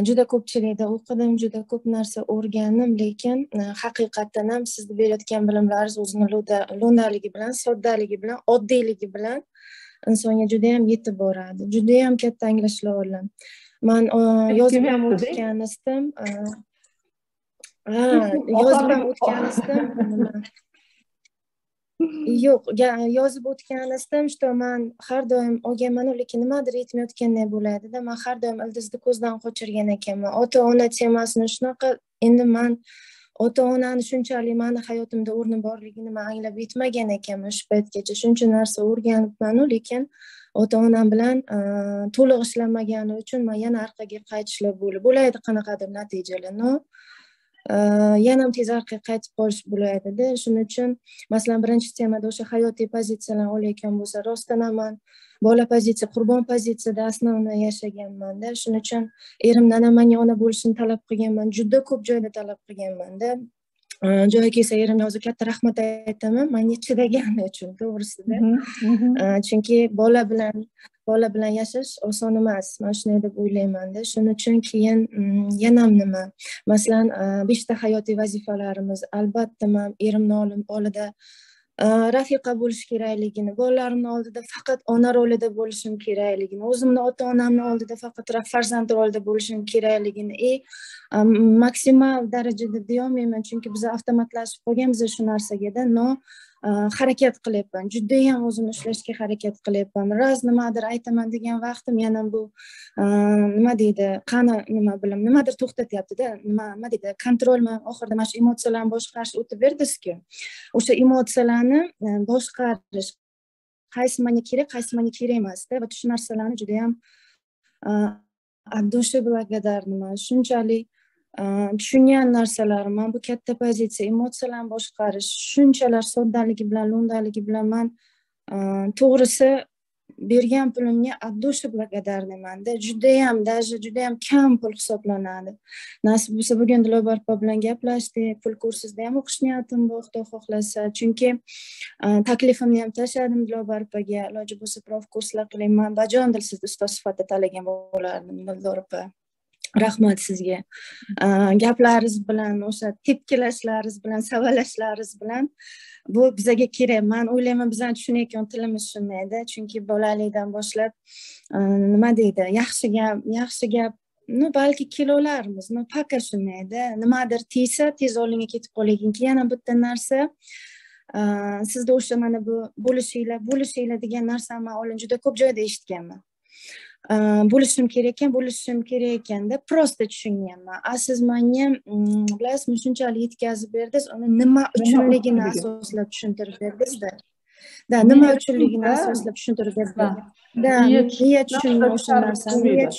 juda ko'pchilikda o'qidim, juda ko'p narsa o'rgandim, lekin haqiqatan ham sizni berayotgan bilimlaringiz o'zini lo'ndaligi bilan, soddaligi bilan, oddiyligi bilan insonga juda ham yetib boradi. Juda ham katta anglashiladi. Men yozib ham o'tgan istim. Yozib ham o'tgan istim. Yo'q, yozib o'tgan istim, что men har doim olganman, lekin nimadir yetmayotgandek bo'ladida, men har doim ildizni ko'zdan qochirgan ekanman. Ota-ona temasini shunaqa, endi men ota-onani shunchalik meni hayotimda o'rni borligini men anglab yetmagan ekanman shu paytgacha. Shuncha narsa o'rganibman, lekin ota-onam bilan to'liq ishlamagani uchun men yana orqaga qaytishlar bo'ladi, qanaqadir natijalar. Yana ham tez orqaga qaytib qolish bo'ladida. Shuning uchun masalan birinchi temada o'sha hayotiy pozitsiyalarni olayotgan bo'lsa, rostdan ham men bola pozitsiya, qurbon pozitsiyada asnovni yashaganman-da. Shuning uchun erimdan ham menga ona bo'lishini talab qilganman, juda ko'p joyda talab qilganman-da. Joyi kelsa erimga hozir katta rahmat aytaman, menga chidagani uchun, to'g'risida. Chunki bola bilan yashash oson emas. Men shunday deb o'ylayman-da. Shuning uchun keyin yana nima? Masalan, 5 ta hayotiy vazifalarimiz, albatta men erimning oldida rafiqa bo'lish kerakligini, bolalarimning oldida faqat ona rolida bo'lishim kerakligini, o'zimning ota-onamning oldida faqat farzand rolida bo'lishim kerakligini maksimal darajada deyolmayman, chunki biz avtomatlashib qolganmiz shu narsaga-da. Harakat qilyapman. Juda ham o'zimni ushlashga harakat qilyapman. Raz nimadir aytaman degan vaqtim yana bu nima deydi, qani nima bilim, nimadir to'xtatyapti-da. Nima deydi, kontrolman, oxirida mana shu emotsiyalarni boshqarish o'tib berdingiz-ku. O'sha emotsiyalarni boshqarish, qaysi menga kerak, qaysi menga kerak emas-da. Va shu narsalarni juda ham от души благодарныman. Shunchalik tushungan narsalarim, men bu katta pozitsiya, emotsiyalarni boshqarish, shunchalar soddaligi bilan, lo'ndaligi bilan men to'g'risi bergan pulimga от души благодарныman-da. Juda ham kam pul hisoblanadi. Nasib bo'lsa bugun Dilobar opa bilan gaplashdik, pul kursida ham o'qish niyatim bor, Xudo xohlasa. Chunki taklifimni ham tashladim Dilobar opaga, iloji bo'lsa prof kurslar qilayman. Bajondir sizni ustoz sifatida talagan bo'lardim, Dilobar opa. Rahmat sizga. Gaplaringiz bilan, o'sha tepkilashlaringiz bilan, savalashlaringiz bilan bu bizga kerak. Men o'ylayman, bizning tushunayotgan tilimiz shundayda, chunki bolalikdan boshlab nima deydi, yaxshi gap, balki kilolarimiz, paka shundayda, nimadir tiysa tez oldinga ketib qolgan. Yana bitta narsa, sizda o'sha mana bu bo'lishinglar degan narsani men oldin juda ko'p joyda eshitganman. Bo'lishim kerak ekanda prosta tushunganman. Siz menga bilasizmi, shunchalik yetkazib berdingiz, uni nima uchunligini asoslab tushuntirib berdingiz-da. Nima uchunligini asoslab tushuntirib berdingiz. Niyat tushungan o'sha narsani. Niyat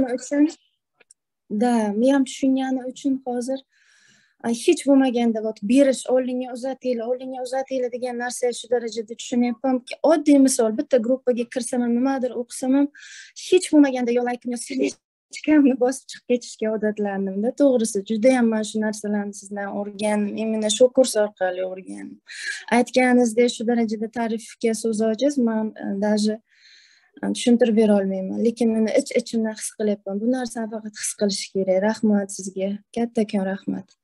tushungani uchun hozir hech bo'lmaganda berish, oldinga uzatinglar degan narsa shu darajada tushunyapmanki, oddiy misol, bitta gruppaga kirsam ham, nimadir o'qisam ham, hech bo'lmaganda yo like yo sertifikatni bosib chiqib ketishga odatlandim-da. To'g'risi, juda ham men shu narsalarni sizdan o'rgandim, imенно shu kurs orqali o'rgandim. Aytganingizdek, shu darajada ta'rifga so'z ojiz, men даже tushuntirib bera olmayman, lekin meni ich-ichimdan his qilyapman. Bu narsani faqat his qilish kerak. Rahmat sizga, kattakon rahmat.